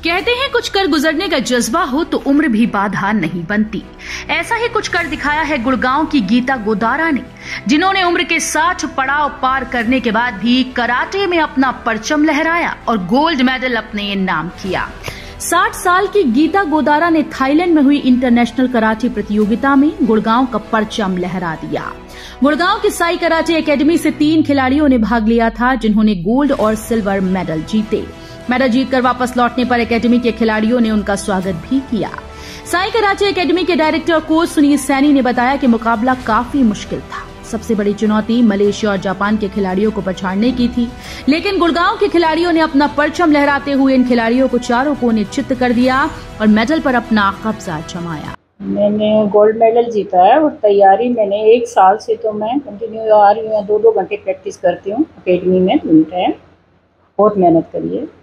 कहते हैं कुछ कर गुजरने का जज्बा हो तो उम्र भी बाधा नहीं बनती। ऐसा ही कुछ कर दिखाया है गुड़गांव की गीता गोदारा ने, जिन्होंने उम्र के 60 पड़ाव पार करने के बाद भी कराटे में अपना परचम लहराया और गोल्ड मेडल अपने नाम किया। 60 साल की गीता गोदारा ने थाईलैंड में हुई इंटरनेशनल कराटे प्रतियोगिता में गुड़गांव का परचम लहरा दिया। गुड़गांव की साई कराटे एकेडमी से 3 खिलाड़ियों ने भाग लिया था, जिन्होंने गोल्ड और सिल्वर मेडल जीते। मेडल जीतकर वापस लौटने पर एकेडमी के खिलाड़ियों ने उनका स्वागत भी किया। साई कराटे एकेडमी के डायरेक्टर कोच सुनील सैनी ने बताया कि मुकाबला काफी मुश्किल था। सबसे बड़ी चुनौती मलेशिया और जापान के खिलाड़ियों को पछाड़ने की थी, लेकिन गुड़गांव के खिलाड़ियों ने अपना परचम लहराते हुए इन खिलाड़ियों को चारों कोने चित्त कर दिया और मेडल पर अपना कब्जा जमाया। मैंने गोल्ड मेडल जीता है और तैयारी मैंने 1 साल से तो मैं कंटिन्यू आ रही हूँ। 2-2 घंटे प्रैक्टिस करती हूँ एकेडमी में, बहुत मेहनत करी है।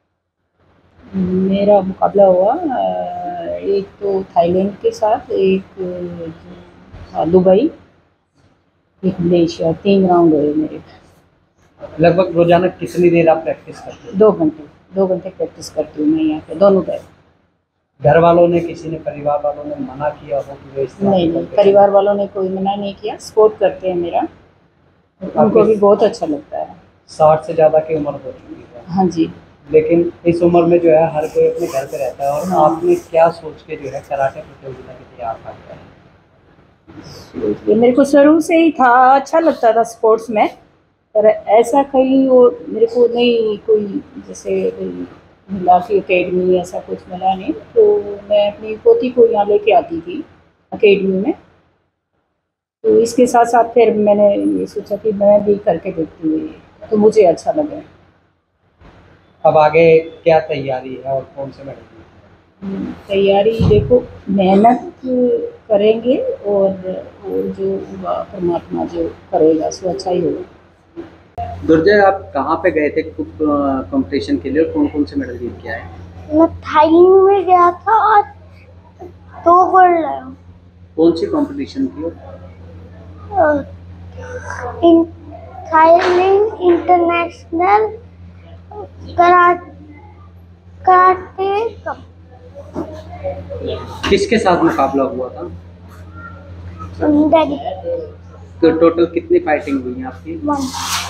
मेरा मुकाबला हुआ एक तो थाईलैंड के साथ, एक दुबई, एक मलेशिया। 3 राउंड हुए मेरे। लगभग रोजाना कितनी देर आप प्रैक्टिस करते हैं? 2 घंटे प्रैक्टिस करती हूँ मैं यहाँ पे दोनों टाइम। घर वालों ने, किसी ने, परिवार वालों ने मना किया हो कि इस तरह? नहीं, परिवार वालों ने कोई मना नहीं किया, सपोर्ट करते हैं मेरा, उनको भी बहुत अच्छा लगता है। 60 से ज़्यादा की उम्र हो चुकी है। हाँ जी। लेकिन इस उम्र में जो है हर कोई अपने घर पे रहता है, और आपने क्या सोच के जो है कराटे प्रतियोगिता के तैयार किया है? मेरे को शुरू से ही था, अच्छा लगता था स्पोर्ट्स में, पर ऐसा कहीं वो मेरे को नहीं कोई जैसे मिला कि एकेडमी ऐसा कुछ मिला नहीं। तो मैं अपनी पोती को यहाँ लेके आती थी एकेडमी में, तो इसके साथ साथ फिर मैंने ये सोचा कि मैं भी करके देखती हूँ, तो मुझे अच्छा लगा। अब आगे क्या तैयारी है और कौन से मेडल? तैयारी देखो, मेहनत करेंगे और वो जो परमात्मा जो करेगा सो अच्छा ही होगा। दुर्जय, आप कहाँ पे गए थे कंपटीशन के लिए और कौन कौन से मेडल जीत के आए? मैं थाईलैंड में गया था और 2 गोल्ड लाया। कौन सी कंपटीशन थी? Thailand international karate cup. किसके साथ मुकाबला हुआ था? डैडी। तो टोटल कितनी फाइटिंग हुई है आपकी? 1।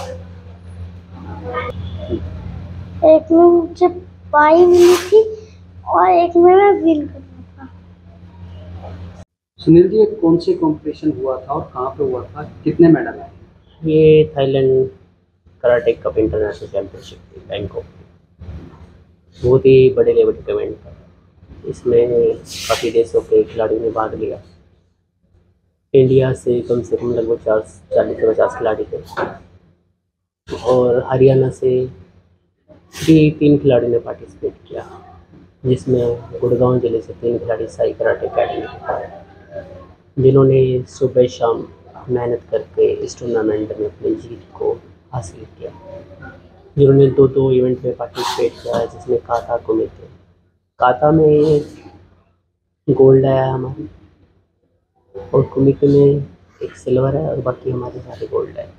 एक में मुझे पाई मिली थी और एक में मैं विन कर रहा था। सुनील जी, कौन सी कंपटीशन हुआ था और कहाँ पे हुआ था? कितने मेडल आए? ये Thailand karate cup international championship थी बैंकॉक में। बहुत ही बड़े लेवल का इवेंट था। इसमें काफ़ी देशों के खिलाड़ियों ने भाग लिया। इंडिया से कम लगभग 40 से 50 खिलाड़ी थे, और हरियाणा से भी 3 खिलाड़ी ने पार्टिसिपेट किया, जिसमें गुड़गांव जिले से 3 खिलाड़ी साई कराटे एकेडमी के, जिन्होंने सुबह शाम मेहनत करके इस टूर्नामेंट में अपनी जीत को हासिल किया। जिन्होंने 2 इवेंट में पार्टिसिपेट किया है, जिसमें काता कुमिते। काता में गोल्ड आया हमारी, और कुमिते में एक सिल्वर है, और बाकी हमारे सारे गोल्ड है।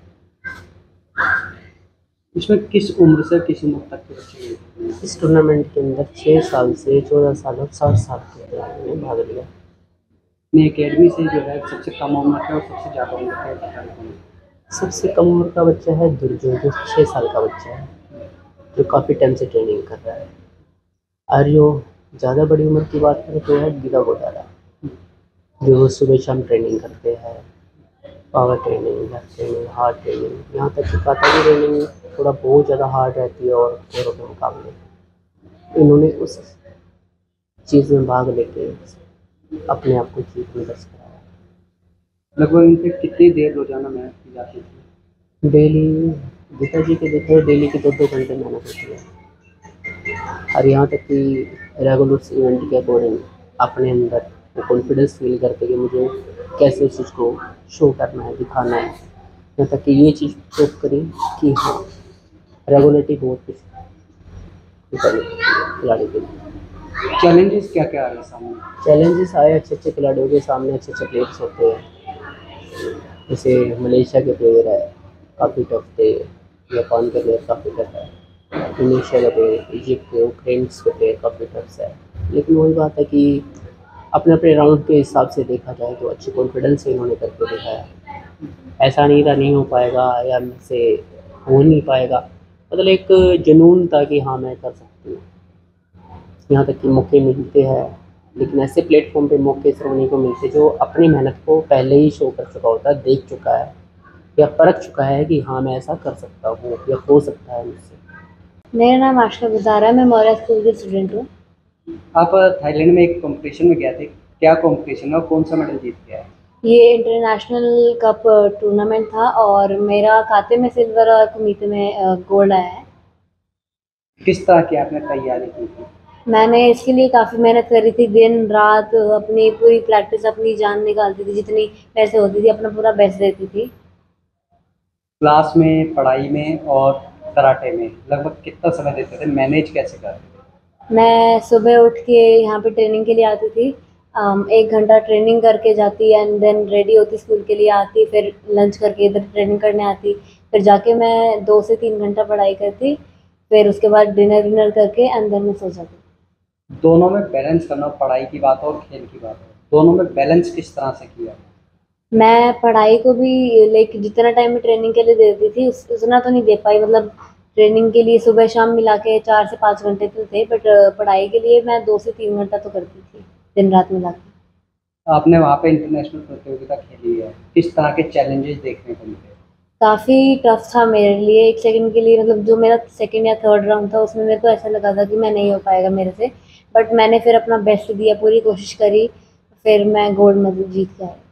इसमें किस उम्र से किस उम्र तक के बच्चे? इस टूर्नामेंट के अंदर 6 साल से 14 साल और 60 साल के खिलाड़ियों ने भाग लिया। अपनी एकेडमी से जो है सबसे कम उम्र का और सबसे ज़्यादा उम्र का? सबसे कम उम्र का बच्चा है दुर्जय, जो 6 साल का बच्चा है, जो काफ़ी टाइम से ट्रेनिंग कर रहा है। और जो ज़्यादा बड़ी उम्र की बात करें तो है गीता गोदारा, जो सुबह शाम ट्रेनिंग करते हैं, power training, leg training, hard training. यहाँ तक कि काता की ट्रेनिंग थोड़ा बहुत ज़्यादा हार्ड रहती है और औरों के मुकाबले। इन्होंने उस चीज़ में भाग लेके अपने आप को जीत में दर्ज कराया। लगभग इनसे कितनी देर रोजाना मेहनत की जाती थी? डेली गीता जी के देखे डेली के 2-2 घंटे मेहनत होती है। और यहाँ तक कि रेगुलर इवेंट के अकॉर्डिंग अपने अंदर वो कॉन्फिडेंस फील करते कि मुझे कैसे उस चीज़ को शो करना है, दिखाना है। यहाँ तक कि ये चीज़ प्रूव करी कि हाँ, रेगुलरिटी बहुत कुछ खिलाड़ी के लिए। चैलेंजेस क्या क्या आ रहे हैं सामने? चैलेंजेस आए, अच्छे खिलाड़ियों के सामने अच्छे प्लेयर्स होते हैं। जैसे मलेशिया के प्लेयर है, काफ़ी टफ थे। जापान के प्लेयर काफ़ी टफ है। इंडोनेशिया का प्लेयर, इजिप्ट के, यूक्रेन के प्लेयर काफ़ी टफ है। लेकिन वही बात है कि अपने अपने राउंड के हिसाब से देखा जाए तो अच्छे कॉन्फिडेंस से इन्होंने करके दिखाया। ऐसा नहीं था नहीं हो पाएगा या मुझसे हो नहीं पाएगा, मतलब एक जुनून था कि हाँ मैं कर सकती हूँ। यहाँ तक कि मौके मिलते हैं, लेकिन ऐसे प्लेटफॉर्म पे मौके सिर्फ उन्हीं को मिलते जो अपनी मेहनत को पहले ही शो कर चुका होता है, देख चुका है या परख चुका है कि हाँ मैं ऐसा कर सकता हूँ या हो सकता है मुझसे। मेरा नाम आशा गुजारा है, मैं मौर्या स्कूल की स्टूडेंट हूँ। आप थाईलैंड में एक कंपटीशन में गए थे, क्या कंपटीशन है और कौन सा मेडल जीत गया है? ये इंटरनेशनल कप टूर्नामेंट था और मेरा खाते में सिल्वर और कुमीते में गोल्ड आया है। किस तरह की आपने तैयारी की थी? मैंने इसके लिए काफ़ी मेहनत करी थी, दिन रात अपनी पूरी प्रैक्टिस, अपनी जान निकालती थी, जितनी मेरे से होती थी अपना पूरा बेस्ट देती थी। क्लास में, पढ़ाई में और कराटे में लगभग कितना समय देते थे, मैनेज कैसे करते थे? मैं सुबह उठ के यहाँ पे ट्रेनिंग के लिए आती थी, 1 घंटा ट्रेनिंग करके जाती एंड देन रेडी होती स्कूल के लिए आती, फिर लंच करके इधर ट्रेनिंग करने आती, फिर जाके मैं 2 से 3 घंटा पढ़ाई करती, फिर उसके बाद डिनर करके एंड देन मैं सो जाती। दोनों में बैलेंस करना, पढ़ाई की बात हो और खेल की बात हो, दोनों में बैलेंस किस तरह से किया? मैं पढ़ाई को भी लाइक जितना टाइम मैं ट्रेनिंग के लिए देती थी उतना तो नहीं दे पाई, मतलब ट्रेनिंग के लिए सुबह शाम मिला के 4 से 5 घंटे तो थे, बट पढ़ाई के लिए मैं 2 से 3 घंटा तो करती थी दिन रात मिला के। आपने वहाँ पे इंटरनेशनल प्रतियोगिता खेली है, किस तरह के चैलेंजेस देखने को मिले? काफ़ी टफ था मेरे लिए, 1 सेकंड के लिए, मतलब जो मेरा सेकंड या थर्ड राउंड था उसमें मेरे को ऐसा लगा था कि मैं नहीं हो पाएगा मेरे से, बट मैंने फिर अपना बेस्ट दिया, पूरी कोशिश करी, फिर मैं गोल्ड मेडल जीत के आई।